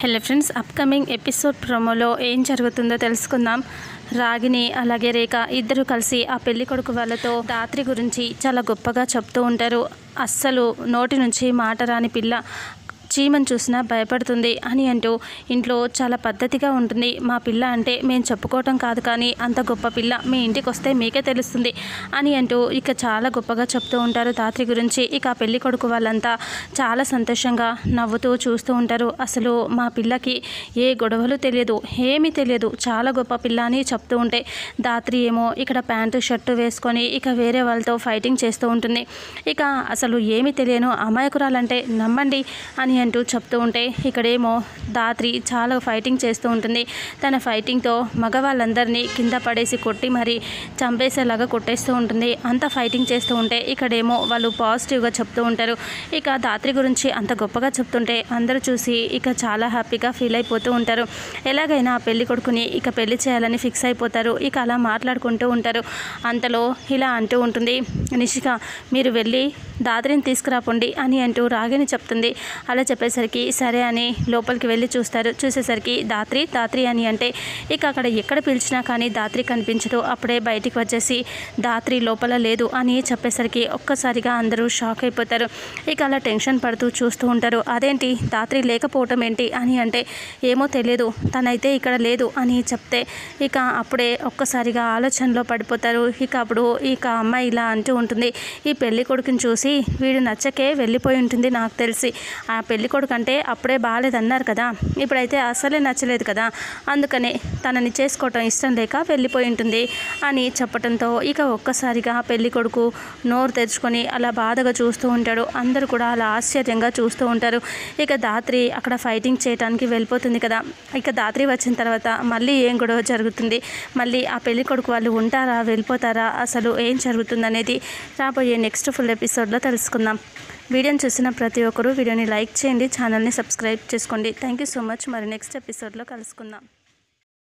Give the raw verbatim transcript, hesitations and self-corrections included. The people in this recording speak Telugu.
హలో ఫ్రెండ్స్, అప్కమింగ్ ఎపిసోడ్ ప్రోమోలో ఏం జరుగుతుందో తెలుసుకుందాం. రాగిని అలాగే రేఖ ఇద్దరు కలిసి ఆ పెళ్లి కొడుకు వాళ్ళతో దాత్రి గురించి చాలా గొప్పగా చెప్తూ ఉంటారు. అస్సలు నోటి నుంచి మాట రాని పిల్ల, చీమను చూసినా భయపడుతుంది అని అంటూ ఇంట్లో చాలా పద్ధతిగా ఉంటుంది. మా పిల్ల అంటే మేము చెప్పుకోవటం కాదు, కానీ అంత గొప్ప పిల్ల మీ ఇంటికి వస్తే మీకే తెలుస్తుంది అని అంటూ ఇక చాలా గొప్పగా చెప్తూ ఉంటారు దాత్రి గురించి. ఇక ఆ పెళ్లి కొడుకు వాళ్ళంతా చాలా సంతోషంగా నవ్వుతూ చూస్తూ ఉంటారు. అసలు మా పిల్లకి ఏ గొడవలు తెలియదు, ఏమీ తెలియదు, చాలా గొప్ప పిల్ల అని చెప్తూ ఉంటే దాత్రి ఏమో ఇక్కడ ప్యాంటు షర్టు వేసుకొని ఇక వేరే వాళ్ళతో ఫైటింగ్ చేస్తూ ఉంటుంది. ఇక అసలు ఏమీ తెలియను అమాయకురాలంటే నమ్మండి అని అంటూ చెప్తూ ఉంటే ఇక్కడేమో దాత్రి చాలా ఫైటింగ్ చేస్తూ ఉంటుంది. తన ఫైటింగ్తో మగవాళ్ళందరినీ కింద పడేసి కొట్టి మరి చంపేసేలాగా కొట్టేస్తూ ఉంటుంది. అంత ఫైటింగ్ చేస్తూ ఉంటే ఇక్కడేమో వాళ్ళు పాజిటివ్గా చెప్తూ ఉంటారు. ఇక దాత్రి గురించి అంత గొప్పగా చెప్తుంటే అందరూ చూసి ఇక చాలా హ్యాపీగా ఫీల్ అయిపోతూ ఉంటారు. ఎలాగైనా పెళ్లి కొడుకుని ఇక పెళ్లి చేయాలని ఫిక్స్ అయిపోతారు. ఇక అలా మాట్లాడుకుంటూ ఉంటారు. అంతలో ఇలా అంటూ ఉంటుంది నిషిక, మీరు వెళ్ళి దాత్రిని తీసుకురాపండి అని అంటూ రాగిని చెప్తుంది. అలా చెప్పేసరికి సరే అని లోపలికి వెళ్ళి చూస్తారు. చూసేసరికి దాత్రి దాత్రి అని అంటే ఇక అక్కడ ఎక్కడ పిలిచినా కానీ దాత్రి కనిపించదు. అప్పుడే బయటికి వచ్చేసి దాత్రి లోపల లేదు అని చెప్పేసరికి ఒక్కసారిగా అందరూ షాక్ అయిపోతారు. ఇక అలా టెన్షన్ పడుతూ చూస్తూ ఉంటారు. అదేంటి దాత్రి లేకపోవటం ఏంటి అని అంటే ఏమో తెలియదు, తనైతే ఇక్కడ లేదు అని చెప్తే ఇక అప్పుడే ఒక్కసారిగా ఆలోచనలో పడిపోతారు. ఇక అప్పుడు ఇక అమ్మాయి ఇలా అంటూ ఉంటుంది, ఈ పెళ్లి కొడుకుని చూసి వీడు నచ్చకే వెళ్ళిపోయి ఉంటుంది నాకు తెలిసి. ఆ పెళ్లి కొడుకు అంటే అప్పుడే బాగాలేదన్నారు కదా, ఇప్పుడైతే అసలే నచ్చలేదు కదా, అందుకనే తనని చేసుకోవటం ఇష్టం లేక వెళ్ళిపోయి ఉంటుంది అని చెప్పడంతో ఇక ఒక్కసారిగా పెళ్లి కొడుకు నోరు తెరుచుకొని అలా బాధగా చూస్తూ ఉంటాడు. అందరూ కూడా అలా ఆశ్చర్యంగా చూస్తూ ఉంటారు. ఇక దాత్రి అక్కడ ఫైటింగ్ చేయడానికి వెళ్ళిపోతుంది కదా. ఇక దాత్రి వచ్చిన తర్వాత మళ్ళీ ఏం గొడవ జరుగుతుంది, మళ్ళీ ఆ పెళ్లి కొడుకు వాళ్ళు ఉంటారా వెళ్ళిపోతారా, అసలు ఏం జరుగుతుంది అనేది రాబోయే నెక్స్ట్ ఫుల్ ఎపిసోడ్లో తెలుసుకుందాం. వీడియోని చూసిన ప్రతి ఒక్కరూ వీడియోని లైక్ చేయండి, ఛానల్ని సబ్స్క్రైబ్ చేసుకోండి. Thank you so much. మరి నెక్స్ట్ ఎపిసోడ్లో కలుసుకుందాం.